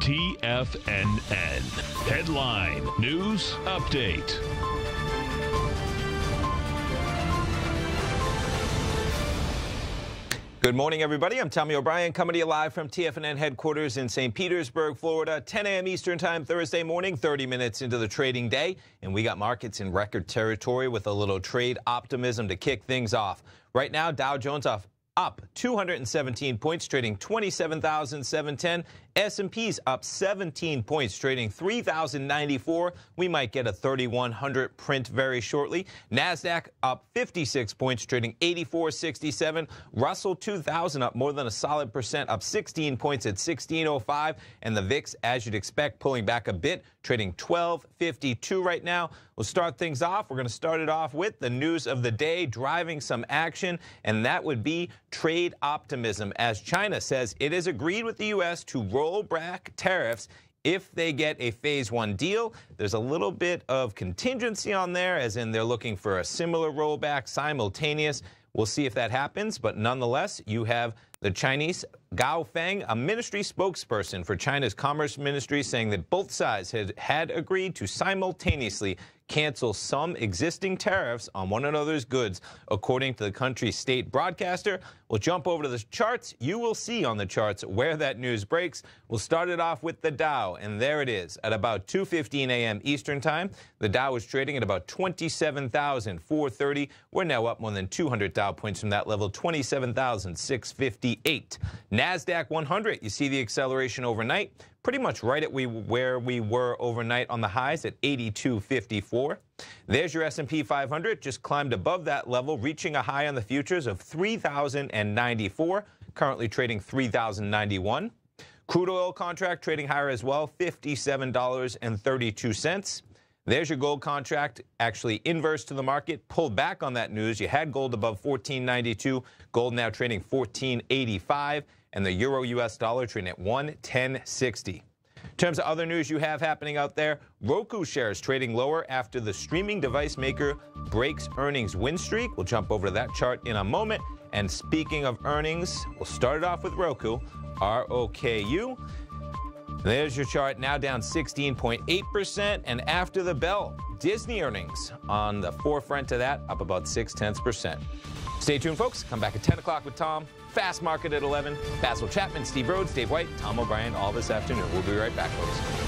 TFNN. Headline News Update. Good morning, everybody. I'm Tommy O'Brien, coming to you live from TFNN headquarters in St. Petersburg, Florida. 10 a.m. Eastern Time, Thursday morning, 30 minutes into the trading day. And we got markets in record territory with a little trade optimism to kick things off. Right now, Dow Jones up 217 points, trading 27,710. S&P's up 17 points, trading 3,094. We might get a 3,100 print very shortly. NASDAQ up 56 points, trading 84.67. Russell 2000 up more than a solid percent, up 16 points at 1605. And the VIX, as you'd expect, pulling back a bit, trading 12.52 right now. We'll start things off. We're going to start it off with the news of the day, driving some action, and that would be trade optimism, as China says it has agreed with the U.S. to roll back tariffs if they get a phase one deal. There's a little bit of contingency on there, as in they're looking for a similar rollback simultaneous. We'll see if that happens, but nonetheless, you have the Chinese Gao Feng, a ministry spokesperson for China's Commerce Ministry, saying that both sides had agreed to simultaneously cancel some existing tariffs on one another's goods, according to the country's state broadcaster. We'll jump over to the charts. You will see on the charts where that news breaks. We'll start it off with the Dow, and there it is at about 2:15 a.m. Eastern Time. The Dow is trading at about 27,430. We're now up more than 200 Dow points from that level, 27,658. NASDAQ 100, you see the acceleration overnight, pretty much right at where we were overnight on the highs at 82.54. There's your S&P 500, just climbed above that level, reaching a high on the futures of 3,094, currently trading 3,091. Crude oil contract trading higher as well, $57.32. There's your gold contract, actually inverse to the market, pulled back on that news. You had gold above 14.92, gold now trading 14.85, and the euro US dollar trading at 110.60. In terms of other news you have happening out there, Roku shares trading lower after the streaming device maker breaks earnings win streak. We'll jump over to that chart in a moment. And speaking of earnings, we'll start it off with Roku, ROKU. There's your chart, now down 16.8%. And after the bell, Disney earnings on the forefront of that, up about 0.6%. Stay tuned, folks. Come back at 10 o'clock with Tom. Fast Market at 11. Basil Chapman, Steve Rhodes, Dave White, Tom O'Brien, all this afternoon. We'll be right back, folks.